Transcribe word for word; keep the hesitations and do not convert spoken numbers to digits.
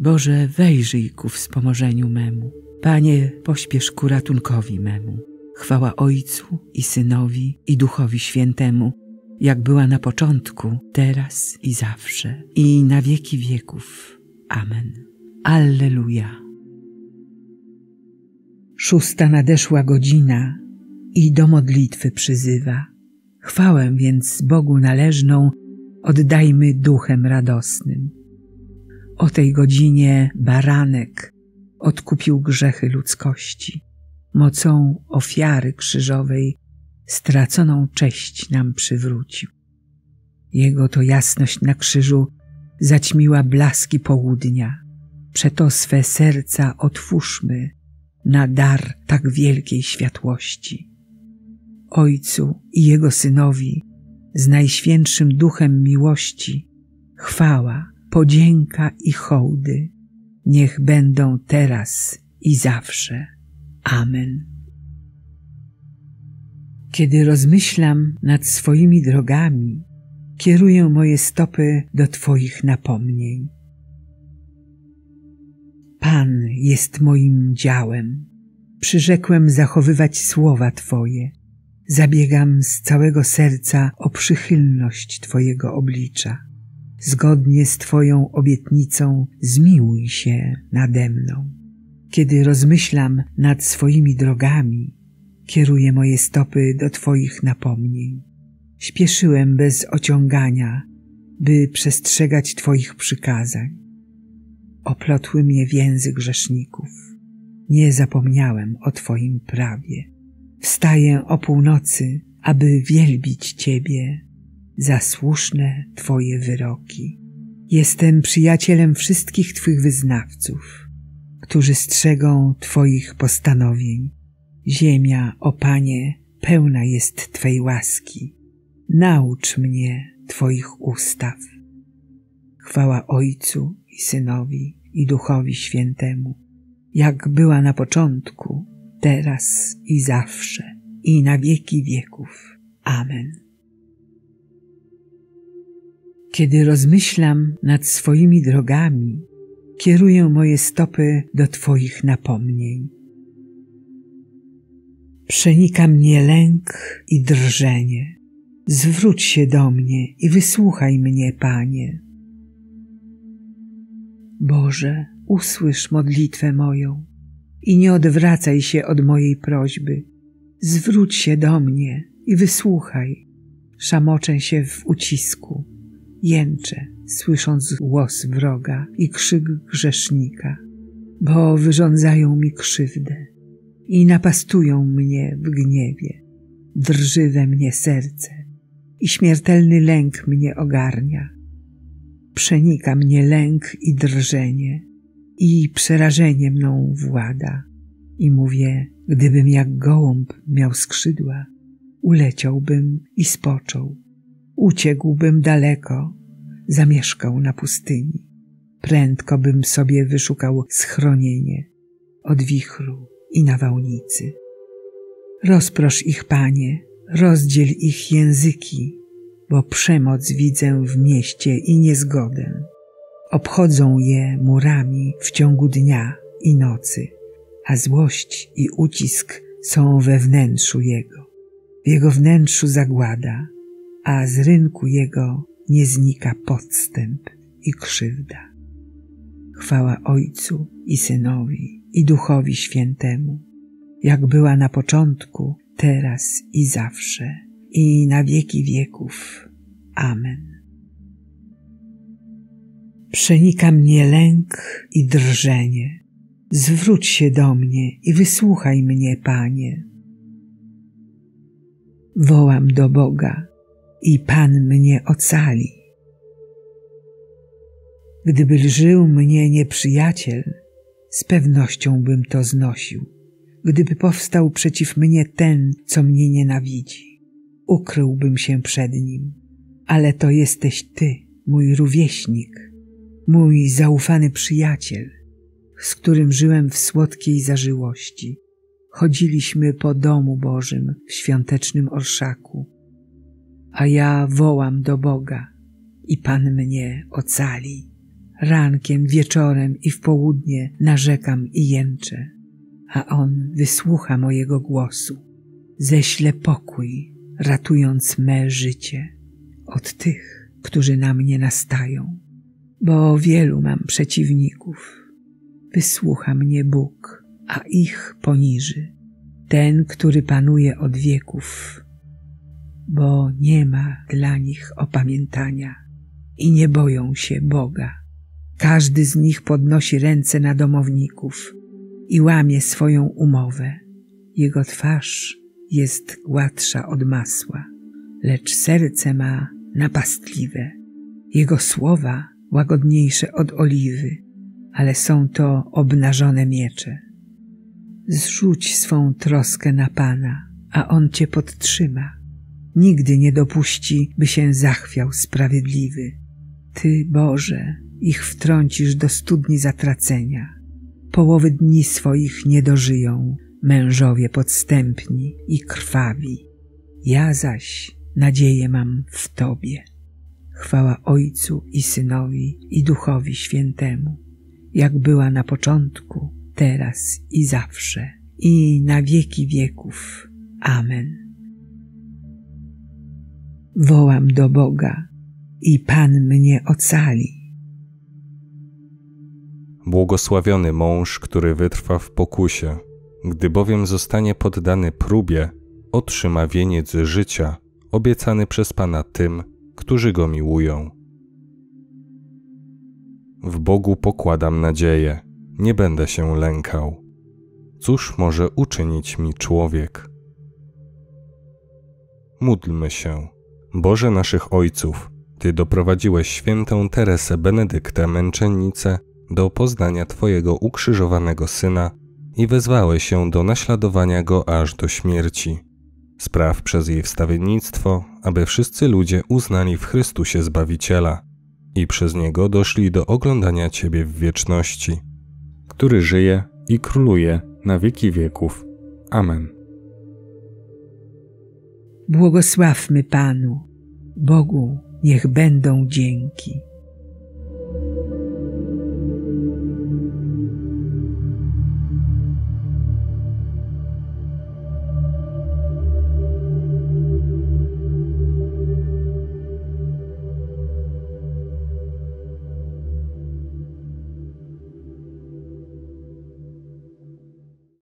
Boże, wejrzyj ku wspomożeniu memu. Panie, pośpiesz ku ratunkowi memu. Chwała Ojcu i Synowi i Duchowi Świętemu, jak była na początku, teraz i zawsze, i na wieki wieków. Amen. Alleluja. Szósta nadeszła godzina i do modlitwy przyzywa. Chwałę więc Bogu należną oddajmy duchem radosnym. O tej godzinie baranek odkupił grzechy ludzkości. Mocą ofiary krzyżowej straconą cześć nam przywrócił. Jego to jasność na krzyżu zaćmiła blaski południa. Przeto swe serca otwórzmy na dar tak wielkiej światłości. Ojcu i Jego Synowi z Najświętszym Duchem miłości chwała, podzięka i hołdy niech będą teraz i zawsze. Amen. Kiedy rozmyślam nad swoimi drogami, kieruję moje stopy do Twoich napomnień. Pan jest moim działem. Przyrzekłem zachowywać słowa Twoje. Zabiegam z całego serca o przychylność Twojego oblicza. Zgodnie z Twoją obietnicą zmiłuj się nade mną. Kiedy rozmyślam nad swoimi drogami, kieruję moje stopy do Twoich napomnień. Śpieszyłem bez ociągania, by przestrzegać Twoich przykazań. Oplotły mnie więzy grzeszników. Nie zapomniałem o Twoim prawie. Wstaję o północy, aby wielbić Ciebie za słuszne Twoje wyroki. Jestem przyjacielem wszystkich Twych wyznawców, którzy strzegą Twoich postanowień. Ziemia, o Panie, pełna jest Twej łaski. Naucz mnie Twoich ustaw. Chwała Ojcu i Synowi i Duchowi Świętemu, jak była na początku, teraz i zawsze, i na wieki wieków. Amen. Kiedy rozmyślam nad swoimi drogami, kieruję moje stopy do Twoich napomnień. Przenika mnie lęk i drżenie. Zwróć się do mnie i wysłuchaj mnie, Panie. Boże, usłysz modlitwę moją i nie odwracaj się od mojej prośby. Zwróć się do mnie i wysłuchaj. Szamoczę się w ucisku, jęczę, słysząc głos wroga i krzyk grzesznika, bo wyrządzają mi krzywdę i napastują mnie w gniewie. Drży we mnie serce i śmiertelny lęk mnie ogarnia. Przenika mnie lęk i drżenie i przerażenie mną włada. I mówię, gdybym jak gołąb miał skrzydła, uleciałbym i spoczął. Uciekłbym daleko, zamieszkał na pustyni. Prędko bym sobie wyszukał schronienie od wichru i nawałnicy. Rozprosz ich, Panie, rozdziel ich języki, bo przemoc widzę w mieście i niezgodę. Obchodzą je murami w ciągu dnia i nocy, a złość i ucisk są we wnętrzu jego. W jego wnętrzu zagłada, a z rynku jego nie znika podstęp i krzywda. Chwała Ojcu i Synowi i Duchowi Świętemu, jak była na początku, teraz i zawsze, i na wieki wieków. Amen. Przenika mnie lęk i drżenie. Zwróć się do mnie i wysłuchaj mnie, Panie. Wołam do Boga i Pan mnie ocali. Gdyby lżył mnie nieprzyjaciel, z pewnością bym to znosił. Gdyby powstał przeciw mnie ten, co mnie nienawidzi, ukryłbym się przed nim. Ale to jesteś Ty, mój rówieśnik, mój zaufany przyjaciel, z którym żyłem w słodkiej zażyłości. Chodziliśmy po domu Bożym w świątecznym orszaku, a ja wołam do Boga i Pan mnie ocali. rankiem, wieczorem i w południe narzekam i jęczę, a On wysłucha mojego głosu. Ześle pokój, ratując me życie od tych, którzy na mnie nastają, bo wielu mam przeciwników. Wysłucha mnie Bóg, a ich poniży, ten, który panuje od wieków, bo nie ma dla nich opamiętania i nie boją się Boga. Każdy z nich podnosi ręce na domowników i łamie swoją umowę. Jego twarz jest gładsza od masła, lecz serce ma napastliwe. Jego słowa łagodniejsze od oliwy, ale są to obnażone miecze. Zrzuć swą troskę na Pana, a On cię podtrzyma. Nigdy nie dopuści, by się zachwiał sprawiedliwy. Ty, Boże, ich wtrącisz do studni zatracenia. Połowy dni swoich nie dożyją mężowie podstępni i krwawi. Ja zaś nadzieję mam w Tobie. Chwała Ojcu i Synowi i Duchowi Świętemu, jak była na początku, teraz i zawsze, i na wieki wieków. Amen. Wołam do Boga i Pan mnie ocali. Błogosławiony mąż, który wytrwa w pokusie, gdy bowiem zostanie poddany próbie, otrzyma wieniec życia obiecany przez Pana tym, którzy Go miłują. W Bogu pokładam nadzieję, nie będę się lękał. Cóż może uczynić mi człowiek? Módlmy się. Boże naszych ojców, Ty doprowadziłeś świętą Teresę Benedyktę męczennicę do poznania Twojego ukrzyżowanego Syna i wezwałeś ją do naśladowania Go aż do śmierci. Spraw przez jej wstawiennictwo, aby wszyscy ludzie uznali w Chrystusie Zbawiciela i przez Niego doszli do oglądania Ciebie w wieczności, który żyje i króluje na wieki wieków. Amen. Błogosławmy Panu, Bogu niech będą dzięki.